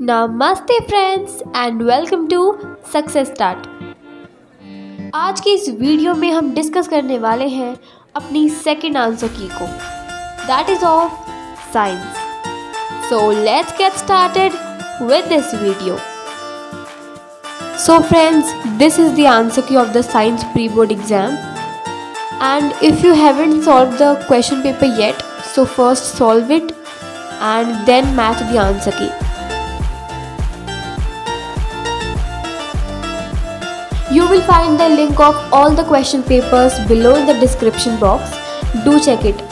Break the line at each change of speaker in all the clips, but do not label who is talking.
नमस्ते friends and welcome to success start. आज की इस वीडियो में हम डिस्कस करने वाले हैं अपनी सेकंड आंसर की को, that is of science. So let's get started with this video. So friends, this is the answer key of the science pre-board exam, and if you haven't solved the question paper yet, so first solve it and then match the answer key. You will find the link of all the question papers below in the description box. Do check it.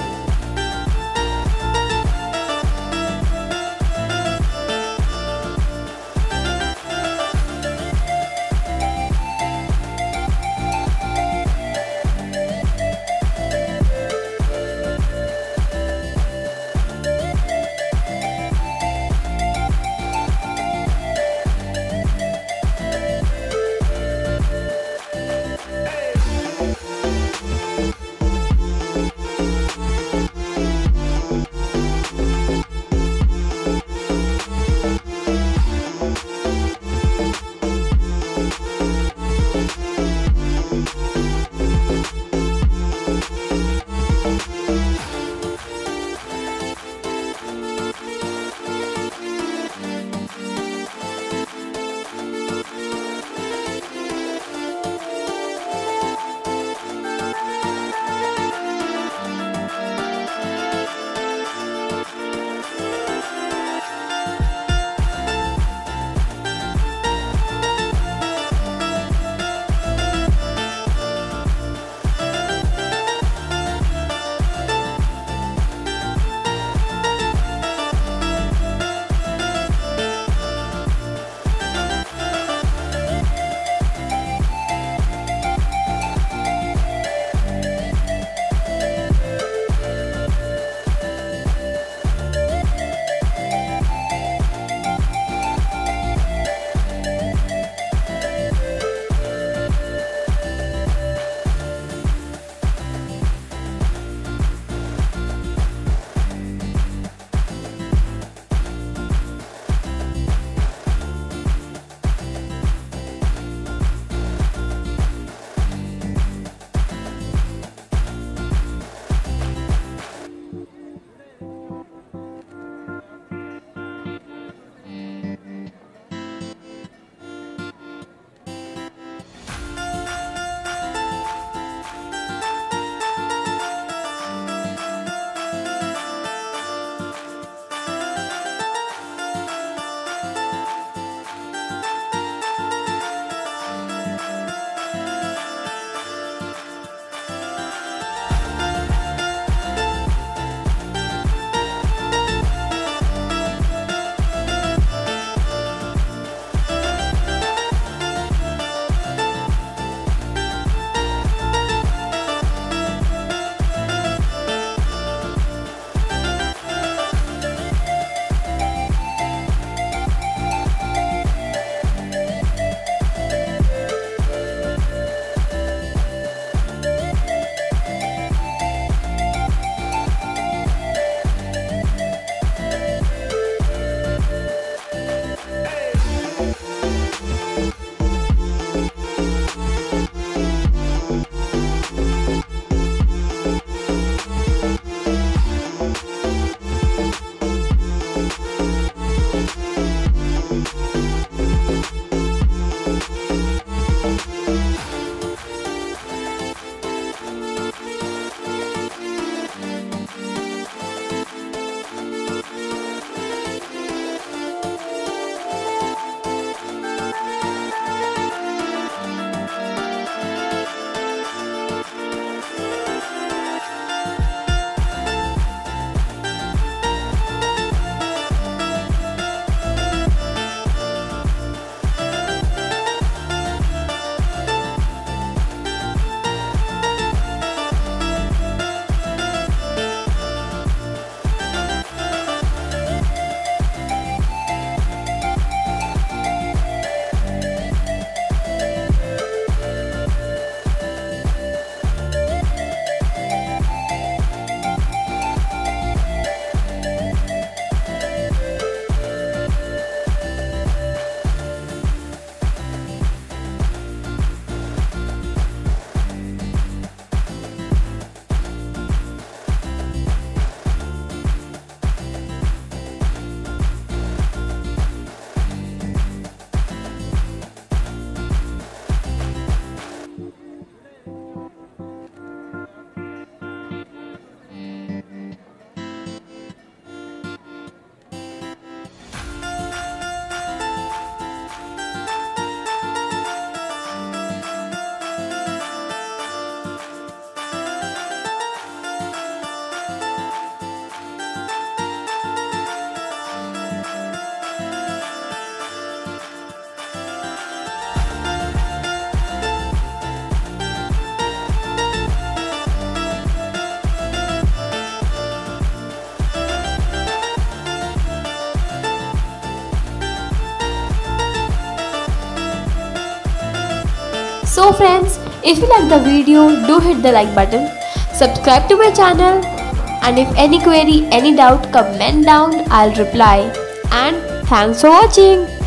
So friends, if you like the video, do hit the like button, subscribe to my channel, and if any query, any doubt, comment down, I'll reply. And thanks for watching.